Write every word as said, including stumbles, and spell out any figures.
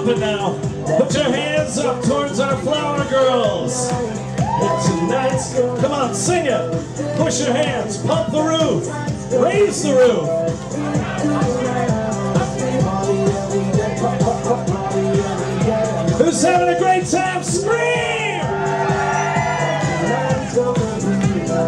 jumping now. Put your hands up towards our flower girls. And tonight's, come on, sing it. Push your hands, pump the roof, raise the roof.